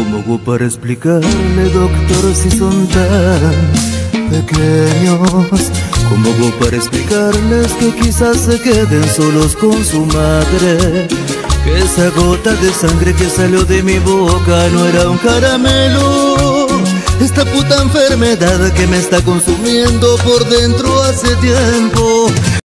¿Cómo hago para explicarle, doctor, si son tan pequeños? ¿Cómo hago para explicarles que quizás se queden solos con su madre? Que esa gota de sangre que salió de mi boca no era un caramelo. Esta puta enfermedad que me está consumiendo por dentro hace tiempo.